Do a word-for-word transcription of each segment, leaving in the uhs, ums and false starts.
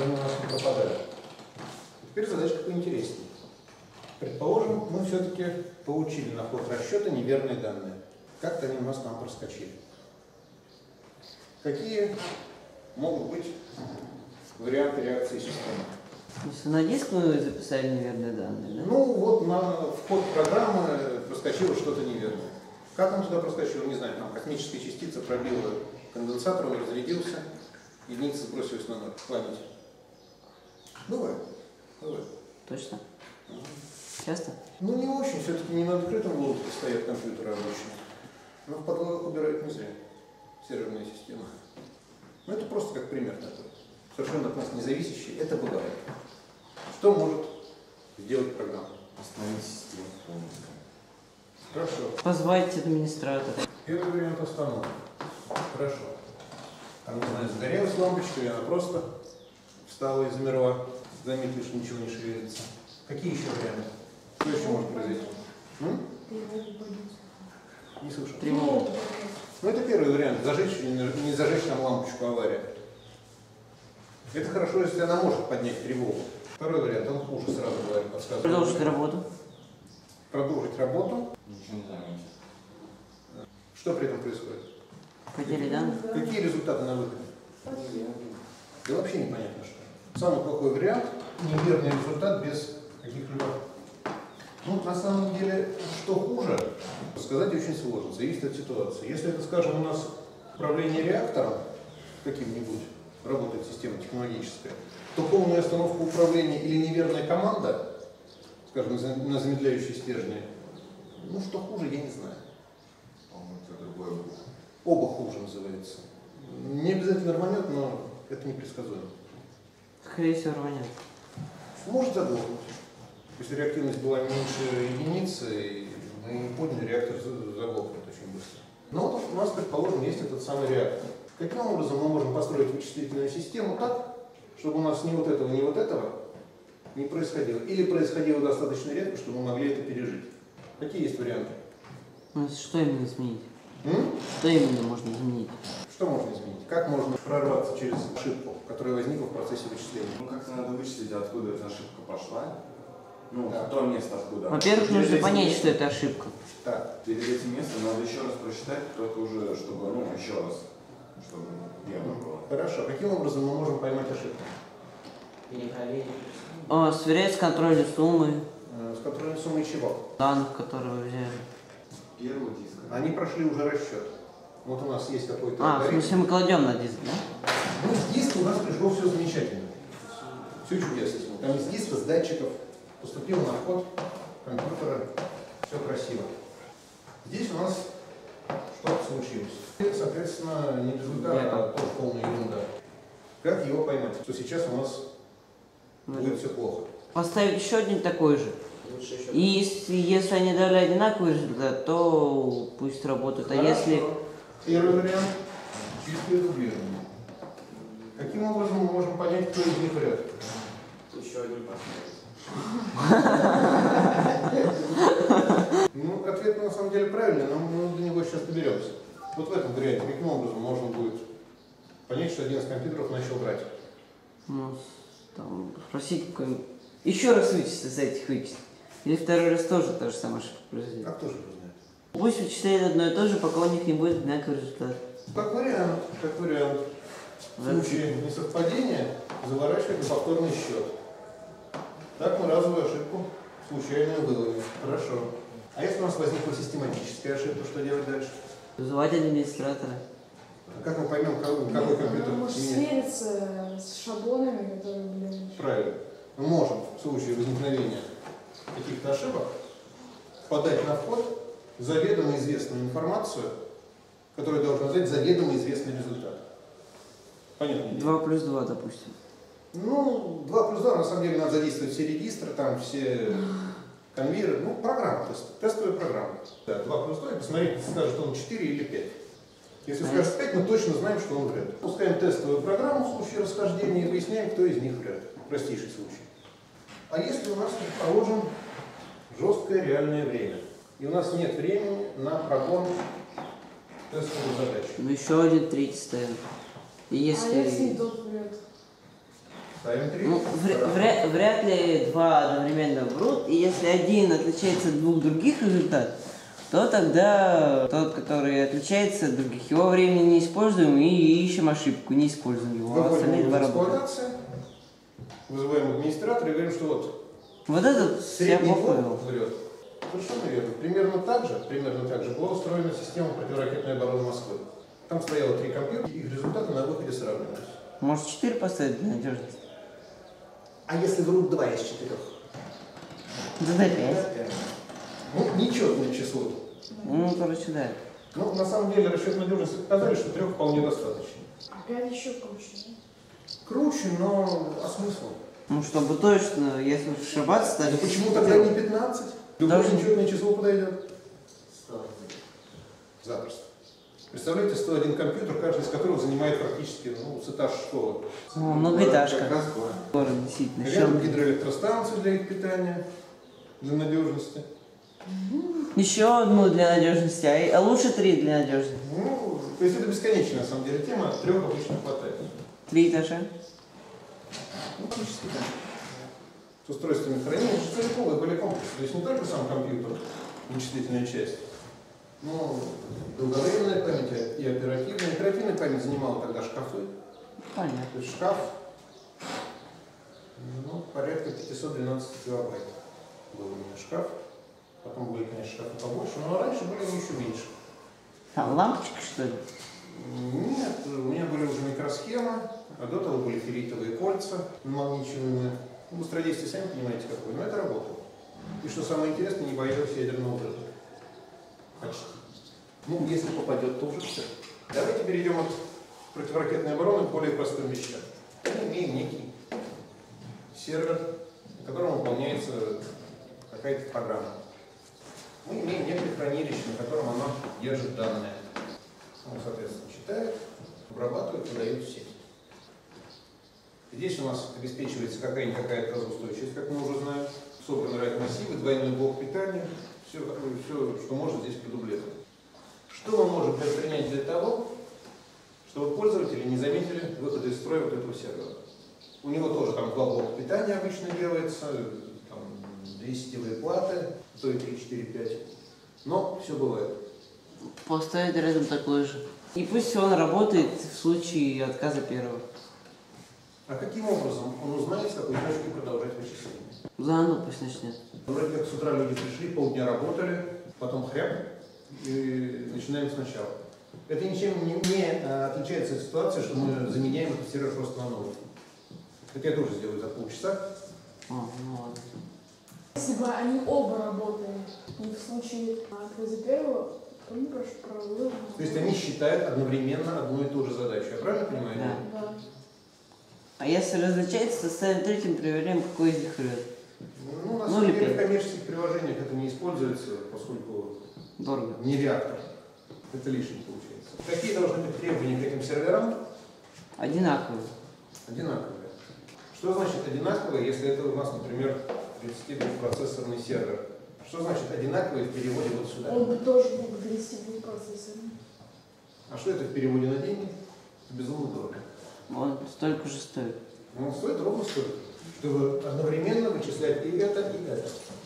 они у нас не пропадают. Теперь задачка поинтереснее. Предположим, мы все-таки получили на ход расчета неверные данные. Как-то они у нас там проскочили. Какие могут быть варианты реакции системы? Если на диск мы записали неверные данные, да? Ну вот на вход программы проскочило что-то неверное. Как он туда проскочил, не знаю, там космическая частица пробила конденсатор, он разрядился, единица сбросилась на ноль в планете. Бывает. Бывает. Точно? Часто? Ну не очень, все-таки не на открытом воздухе стоят компьютеры обычно. Но в подвалах убирают не зря. Серверная система. Ну это просто как пример такой. Совершенно от нас независящий. Это бывает. Что может сделать программа? Остановить систему полностью. Хорошо. Позвать администратора. Первый вариант остановки. Хорошо. Там, не знаю, загорелась лампочка, и она просто встала и замерла. Заметили, что ничего не шевелится. Какие еще варианты? Что еще может произойти? М? Не слышу. Тревога. Ну это первый вариант. Зажечь или не зажечь там лампочку, авария. Это хорошо, если она может поднять тревогу. Второй вариант, он хуже, сразу говорю, подсказывает. Продолжить работу. Продолжить работу. Ничего не заметить. Что при этом происходит? Потери данных. Какие результаты на выходе? Да вообще непонятно что. Самый плохой вариант – неверный результат без каких-либо... Ну, на самом деле, что хуже, сказать очень сложно, зависит от ситуации. Если это, скажем, у нас управление реактором каким-нибудь, работает система технологическая, то полная остановка управления или неверная команда, скажем, на замедляющей стержне, ну, что хуже, я не знаю. По-моему, это другое будет. Оба хуже называется. Не обязательно рванет, но это непредсказуемо. Скорее всего, рванет. Может заглохнуть. Если реактивность была меньше единицы, и мы не поняли, реактор заглохнет очень быстро. Но вот у нас, предположим, есть этот самый реактор. Каким образом мы можем построить вычислительную систему так, чтобы у нас ни вот этого, ни вот этого не происходило? Или происходило достаточно редко, чтобы мы могли это пережить? Какие есть варианты? Ну, что именно изменить? М? Что именно можно изменить? Что можно изменить? Как можно прорваться через ошибку, которая возникла в процессе вычисления? Ну как-то надо вычислить, откуда эта ошибка пошла. Ну, Да. то место откуда. Во-первых, Перед нужно этим понять, местом- что это ошибка. Так. Перед этим местом надо еще раз просчитать, только уже, чтобы, ну, еще раз, чтобы верно было. Хорошо. Каким образом мы можем поймать ошибку? О, сверять с контролем суммы Э, С контролем суммы чего? данных, которые вы взяли. Первого диска. Они прошли уже расчет. Вот у нас есть какой-то А, в алгоритм. смысле мы кладем на диск, да? Ну, с диска у нас пришло все замечательно. Все чудесно. Там из диска, с датчиков поступил на вход компьютера. Все красиво. Здесь у нас что-то случилось. Это, соответственно, не результат, а тоже полная ерунда. Как его поймать? Что сейчас у нас будет все плохо. Поставить еще один такой же. И если, если они дали одинаковый результат, то пусть работают. А если... Первый вариант – чистое дублирование. Каким образом мы можем понять, кто из них врет? Еще один посмотрим. Ну, ответ на самом деле правильный, но мы до него сейчас доберемся. Вот в этом варианте каким образом можно будет понять, что один из компьютеров начал врать? Ну, там, спросить какой-нибудь... Еще раз вычислить, за этих вычислить. Или второй раз тоже та же самая ошибка произойдет. А кто же его знает? Пусть вычисляет одно и то же, пока у них не будет одинаковый результат. Как вариант, как вариант. В случае несовпадения заворачивать на повторный счет. Так мы разовую ошибку случайную выловим. Хорошо. А если у нас возникла систематическая ошибка, что делать дальше? Вызывать администратора. А как мы поймем, какой, какой компьютер Ну, может меняет? свериться с шаблонами, которые были. Правильно. Мы можем в случае возникновения каких-то ошибок подать на вход заведомо известную информацию, которая должна дать заведомо известный результат. Понятно? два плюс два, допустим. Ну, два плюс два, на самом деле, надо задействовать все регистры, там все конвейеры, ну, программа, тест, тестовая программа. Да, два плюс два, и посмотреть, скажет он четыре или пять. Если скажет пять, мы точно знаем, что он врет. Пускаем тестовую программу в случае расхождения и выясняем, кто из них врет. Простейший случай. А если у нас, предположим, жесткое реальное время, и у нас нет времени на прогон тестовой задачи. Ну еще один третий ставим. И А если если... тот врет? Ставим три. Ну, вря- вря- вряд ли два одновременно врут, и если один отличается от двух других результатов, то тогда тот, который отличается от других, его времени не используем и ищем ошибку, не используем его, а Выводим остальные его два из работают. эксплуатации, вызываем администратора и говорим, что вот Вот этот я средний плохо двор врет. Совершенно верно. Примерно так же, примерно так же была устроена система противоракетной обороны Москвы. Там стояло три компьютера, их результаты на выходе сравнивались. Может, четыре поставить для надежности? А если врут два из четырех? Задай пять. Ну, нечетное число. Ну, короче, да. Ну, на самом деле, расчет надежности показали, что трех вполне достаточно. Опять еще круче, да? Круче, но а смысл? Ну, чтобы точно, если ошибаться, Да тогда... почему тогда не пятнадцать? Любое Даже- нечетное число подойдет. Запросто. Представляете, сто один компьютер, каждый из которых занимает практически ну, с этаж школы. Ну, многоэтажка. Как раз город. Город, действительно. Рядом Еще, гидроэлектростанцию для их питания, для надежности. еще одну для надежности, а, и- а лучше три для надежности. Ну, то есть это бесконечная, на самом деле, тема, трех обычно хватает. Три этажа. Ну, практически да. С устройствами хранения, это же целиковые были комплексы. То есть не только сам компьютер, вычислительная часть, но долговременная память и оперативная. Оперативная память занимала тогда шкафы. Понятно. То есть шкаф, ну, порядка пятьсот двенадцать килобайт был у меня шкаф. Потом были, конечно, шкафы побольше, но раньше были они еще меньше. Там лампочка, что ли? Нет, у меня были уже микросхемы, а до того были ферритовые кольца намагничиваемые. Ну, быстродействие, сами понимаете, какое, но это работало. И что самое интересное, не боялся ядерного взрыва. Почти. Ну, если попадет, то уже все. Давайте перейдем от противоракетной обороны к более простым вещам. Мы имеем некий сервер, на котором выполняется какая-то программа. Мы имеем некое хранилище, на котором оно держит данные. Он, соответственно, читает, обрабатывает, подает в сеть. Здесь у нас обеспечивается какая-никакая разоустойчивость, как мы уже знаем, собраны райт-массивы, двойной блок питания, все, все, что можно здесь продублировать. Что мы можем предпринять для того, чтобы пользователи не заметили выхода из строя вот этого сервера? У него тоже там два блока питания обычно делается, там две сетевые платы, то и три, четыре, пять. Но все бывает. Поставить рядом такой же. И пусть он работает в случае отказа первого. А каким образом он узнает, с какой точки продолжать вычисление? Заново пусть начнет. Вроде как с утра люди пришли, полдня работали, потом хряп, и начинаем сначала. Это ничем не, не а, отличается от ситуации, что мы заменяем этот сервер просто на новый. Это я тоже сделаю за полчаса. О, ну ладно. Если бы они оба работали, и в случае отказа первого, то не прошу правила. То есть они считают одновременно одну и ту же задачу. Я правильно понимаю? Да. Да. А если различается, то ставим третьим, проверяем, какой из них врет. Ну, на Ну, самом или деле в пять. коммерческих приложениях это не используется, поскольку Дорого. не реактор. Это лишнее получается. Какие должны быть требования к этим серверам? Одинаковые. Одинаковые. Что значит одинаковые, если это у нас, например, тридцатидвухпроцессорный сервер? Что значит одинаковые в переводе вот сюда? Он бы тоже был бы тридцать два процессора. А что это в переводе на деньги? Это безумно дорого. Он столько же стоит. Но он стоит ровно столько, чтобы одновременно вычислять и это, и это.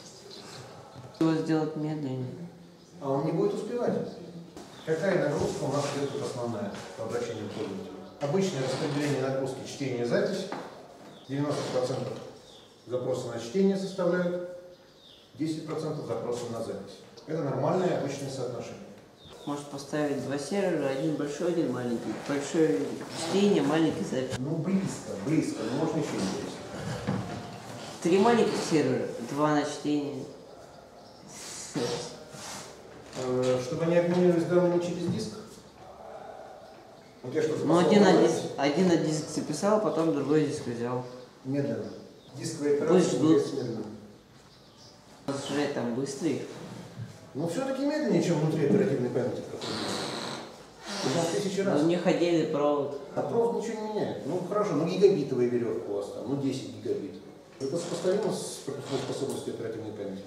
Его сделать медленнее. А он не будет успевать. Какая нагрузка у нас идет тут основная по обращению к пользователю? Обычное распределение нагрузки чтение-запись. девяносто процентов запроса на чтение составляют, десять процентов запроса на запись. Это нормальное обычное соотношение. Может поставить два сервера, один большой, один маленький. Большое чтение, маленький запись. Ну, близко, близко, но можно еще не близко. Три маленьких сервера, два на чтение. Э, Чтобы они обменивались данными через диск? Вот я что-то Ну, послал один на на диск, запись. один на диск записал, потом другой диск взял. Медленно. Дисковые Пусть операции ждут. есть медленно. Сжать там быстрее. Но все-таки медленнее, чем внутри оперативной памяти. Уже в тысячи раз. У них отдельный провод. А провод ничего не меняет. Ну хорошо, ну гигабитовая веревка у вас там, ну десять гигабит. Это сопоставимо с пропускной способностью оперативной памяти?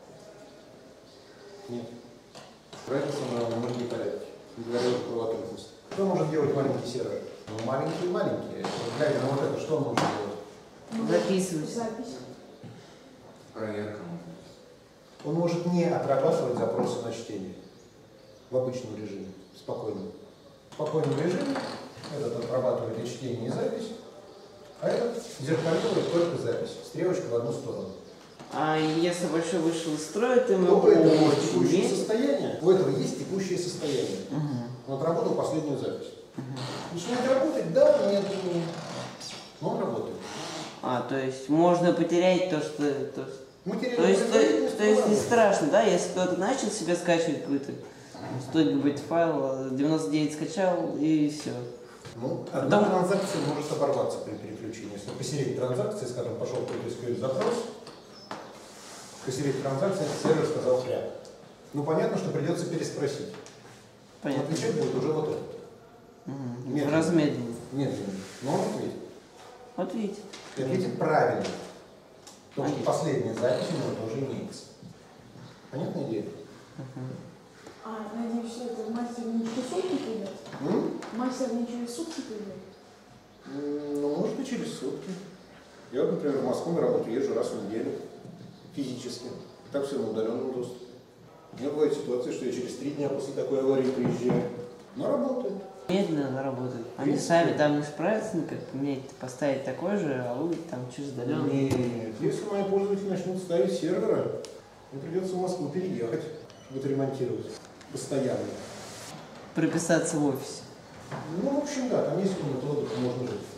Нет. Разница на многие порядки. Не говоря уже про латентность. Кто может делать маленький сервер? Ну маленькие-маленькие. Вот глядя на вот это, что он может делать? Ну, Записывать. Запись. Проверка. Он может не отрабатывать запросы на чтение в обычном режиме, в спокойном. В спокойном режиме этот отрабатывает и чтение, и запись, а этот зеркалирует только запись, стрелочка в одну сторону. А если большой вышел из строя, то мы У этого есть очень текущее медленно. состояние, у этого есть текущее состояние. Угу. Он отработал последнюю запись. Угу. Начинает работать, да, нет, нет. Но он работает. А, то есть можно потерять то, что... То, Материал то, есть, то, производительность то есть не работает. страшно, да, если кто-то начал себе скачивать какой-то сто гигабайт файл, девяносто девять скачал и все. Ну, одна Потом- транзакция может оборваться при переключении. Если посередине транзакции, скажем, пошел какой-то эс ку эль-запрос, посередине транзакции сервер сказал хря. Ну, понятно, что придется переспросить. Но Понятно. отвечать будет уже вот этот. Угу. Медленно. Размедленно. Медленно. Но он ответит. Вот видите. И ответит правильно. Потому что Понятно. последняя запись у него тоже имеется. Понятная идея? А, надеюсь, что это мастер не через сутки придет? М? Мастер не через сутки придет? М, Ну, может и через сутки. Я вот, например, в Москву на работу езжу раз в неделю. Физически. Так все на удаленном доступе. У меня бывает ситуация, что я через три дня после такой аварии приезжаю. Но работает. Медленно работает. Они Принципе. сами там не справятся, ну, как поменять, поставить такой же, а вы там через удаленно. Нет, если мои пользователи начнут ставить серверы, мне придется в Москву переехать, чтобы это ремонтировать. Постоянно. Прописаться в офисе. Ну, в общем, да, там есть комната отдыха, можно жить.